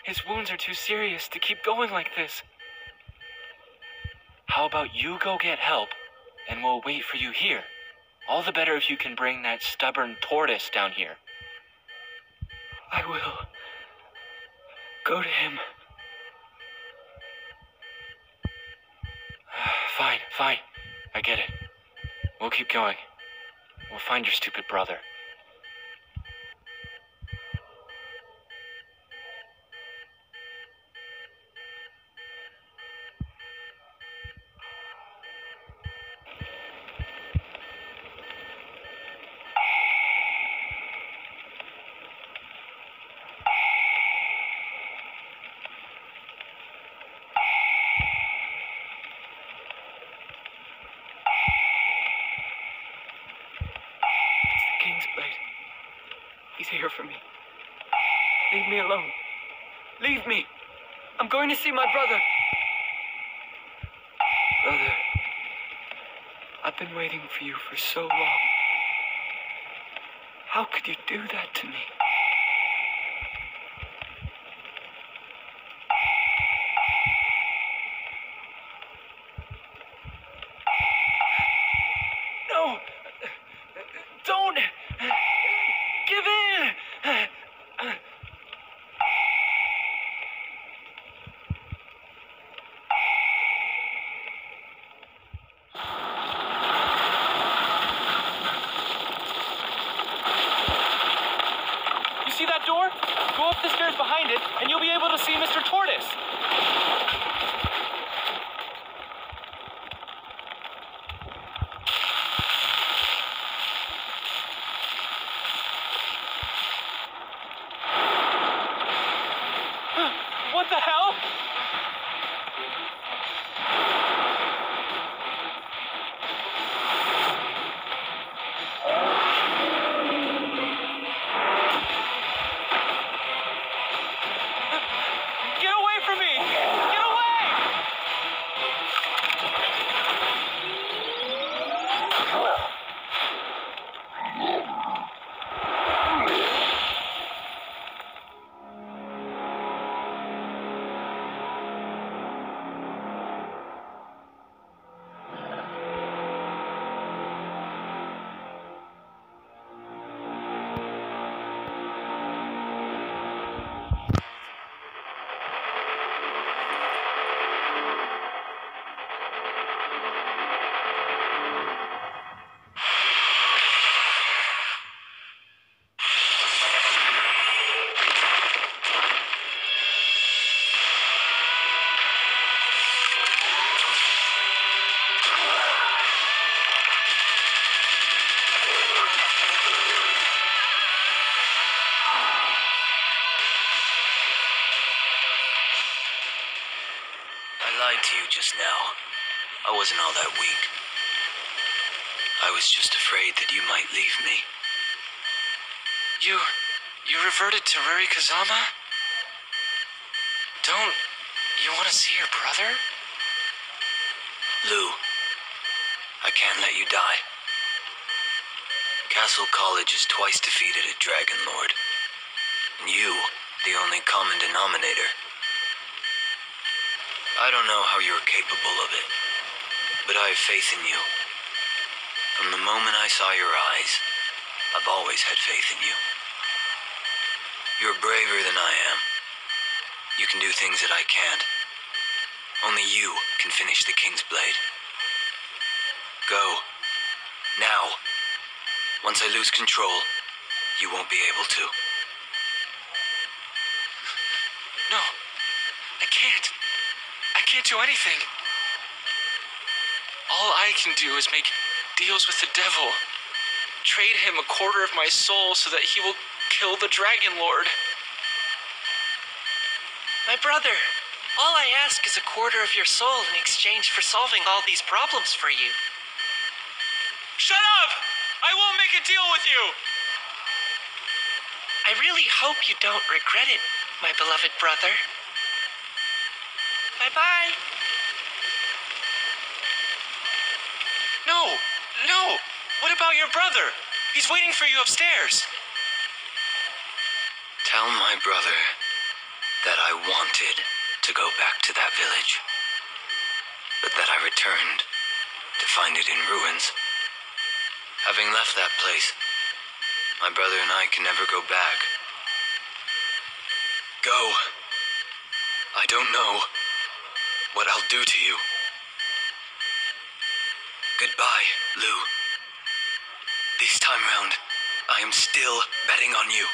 His wounds are too serious to keep going like this. How about you go get help, and we'll wait for you here. All the better if you can bring that stubborn tortoise down here. I will. Go to him. Fine. I get it. We'll keep going. We'll find your stupid brother. He's here for me. Leave me alone. Leave me. I'm going to see my brother. Brother, I've been waiting for you for so long. How could you do that to me? No! Don't! Give in! You see that door? Go up the stairs behind it, and you'll be able to see Mr. Tortoise. What the hell? Get away from me! Get away! I lied to you just now. I wasn't all that weak. I was just afraid that you might leave me. You reverted to Rurikazama? Don't you want to see your brother? Lou, I can't let you die. Castle College is twice defeated at Dragon Lord. And you, the only common denominator. I don't know how you're capable of it, but I have faith in you. From the moment I saw your eyes, I've always had faith in you. You're braver than I am. You can do things that I can't. Only you can finish the King's Blade. Go. Now. Once I lose control, you won't be able to. No, I can't. I can't do anything. All I can do is make deals with the devil. Trade him a quarter of my soul so that he will kill the Dragon Lord. My brother, all I ask is a quarter of your soul in exchange for solving all these problems for you. Shut up! I won't make a deal with you! I really hope you don't regret it, my beloved brother. Bye-bye. No! What about your brother? He's waiting for you upstairs. Tell my brother that I wanted to go back to that village, but that I returned to find it in ruins. Having left that place, my brother and I can never go back. Go. I don't know what I'll do to you. Goodbye, Lou. This time round, I am still betting on you.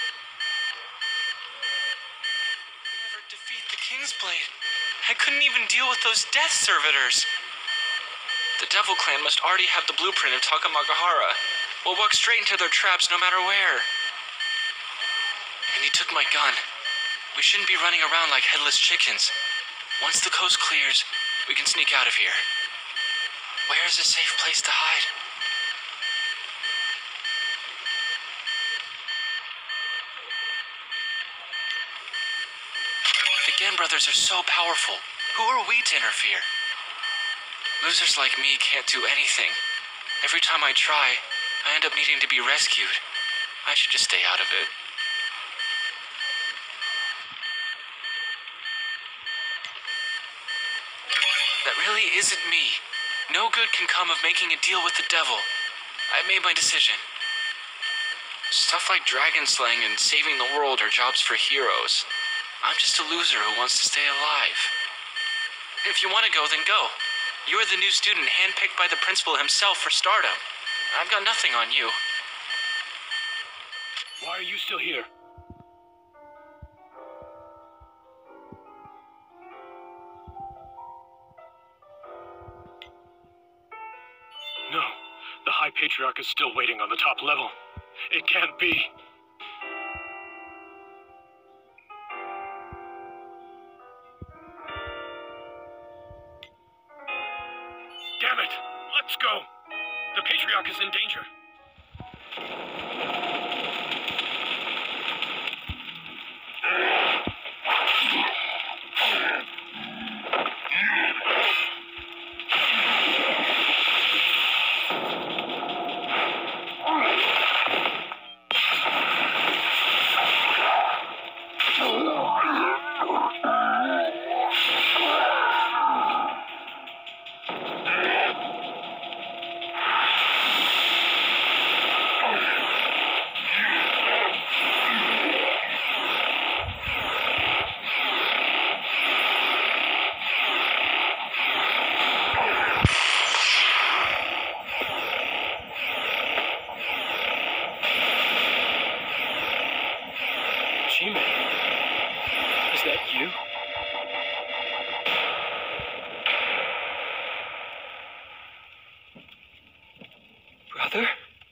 Never defeat the Kingsblade. I couldn't even deal with those death servitors. The Devil Clan must already have the blueprint of Takamagahara. We'll walk straight into their traps no matter where. And he took my gun. We shouldn't be running around like headless chickens. Once the coast clears, we can sneak out of here. Where is a safe place to hide? The Gen brothers are so powerful. Who are we to interfere? Losers like me can't do anything. Every time I try, I end up needing to be rescued. I should just stay out of it. That really isn't me. No good can come of making a deal with the devil. I've made my decision. Stuff like dragon slaying and saving the world are jobs for heroes. I'm just a loser who wants to stay alive. If you want to go, then go. You're the new student handpicked by the principal himself for stardom. I've got nothing on you. Why are you still here? No, the High Patriarch is still waiting on the top level. It can't be. Damn it! Let's go! The Patriarch is in danger. Is that you? Brother?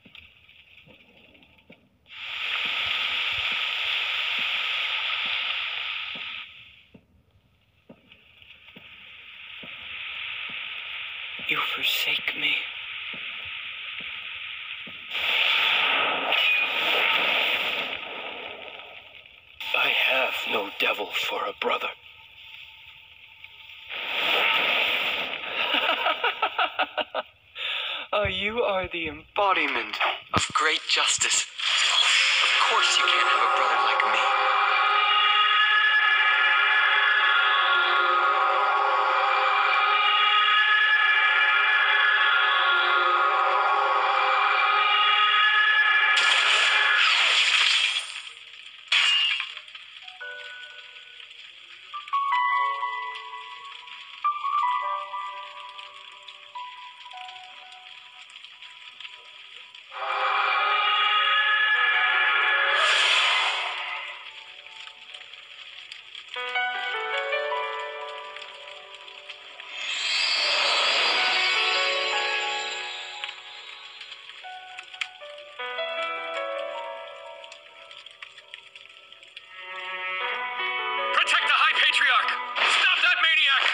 You forsake me. I have no devil for a brother. You are the embodiment of great justice. Of course you can't have a brother like me. Protect the High Patriarch! Stop that maniac!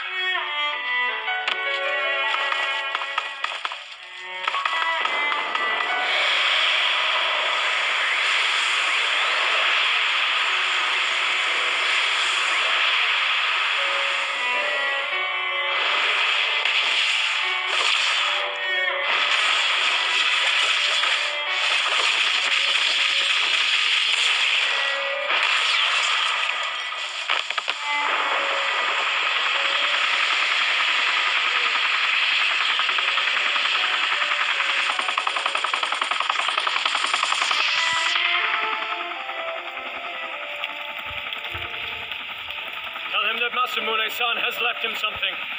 that Masamune-san has left him something.